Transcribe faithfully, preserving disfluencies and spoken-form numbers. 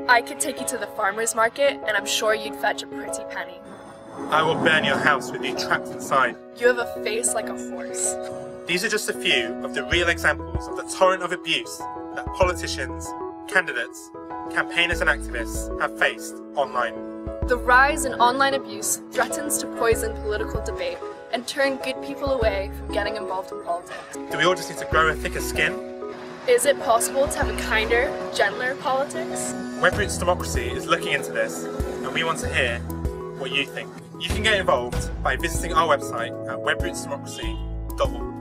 I could take you to the farmer's market, and I'm sure you'd fetch a pretty penny. I will burn your house with you trapped inside. You have a face like a horse. These are just a few of the real examples of the torrent of abuse that politicians, candidates, campaigners and activists have faced online. The rise in online abuse threatens to poison political debate and turn good people away from getting involved in politics. Do we all just need to grow a thicker skin? Is it possible to have a kinder, gentler politics? WebRoots Democracy is looking into this, and we want to hear what you think. You can get involved by visiting our website at web roots democracy dot org.